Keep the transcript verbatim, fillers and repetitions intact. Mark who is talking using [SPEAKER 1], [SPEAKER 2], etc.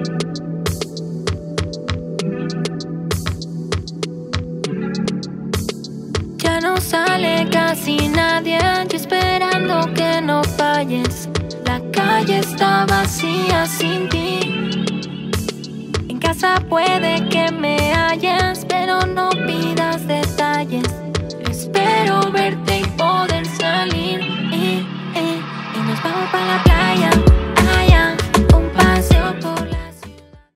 [SPEAKER 1] Ya no sale casi nadie, yo esperando que no falles. La calle está vacía sin ti. En casa puede